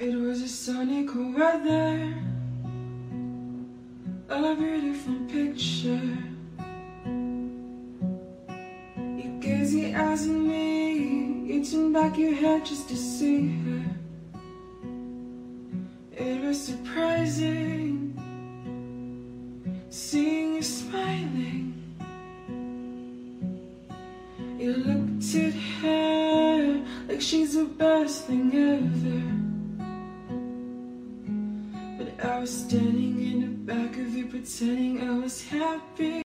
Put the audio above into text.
It was a sunny cool weather, a beautiful picture. You gazed your eyes at me, you turned back your head just to see her. It was surprising, seeing you smiling. You looked at her like she's the best thing ever. But I was standing in the back of you, pretending I was happy.